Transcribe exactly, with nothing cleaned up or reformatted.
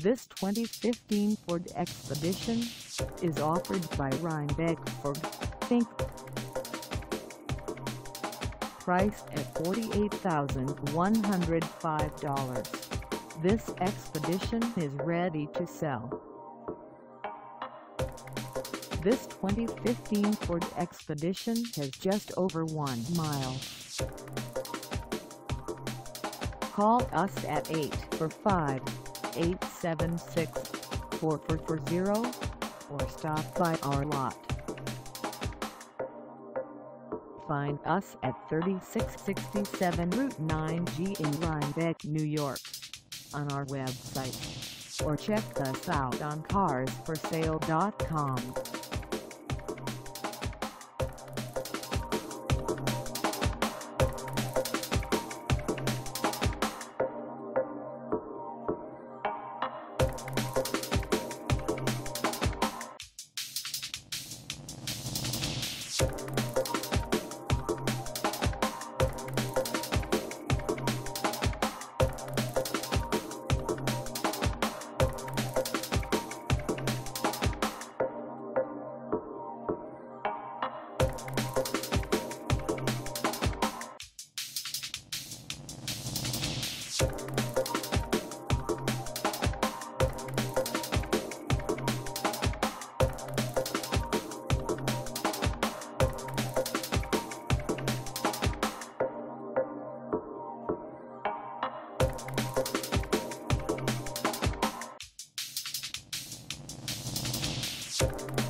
This twenty fifteen Ford Expedition is offered by Rhinebeck Ford, Incorporated. Priced at forty-eight thousand one hundred five dollars, this Expedition is ready to sell. This twenty fifteen Ford Expedition has just over one mile. Call us at eight four five, eight seven six, four four four zero or stop by our lot. Find us at thirty-six sixty-seven Route nine G in Rhinebeck, New York, on our website, or check us out on cars for sale dot com. You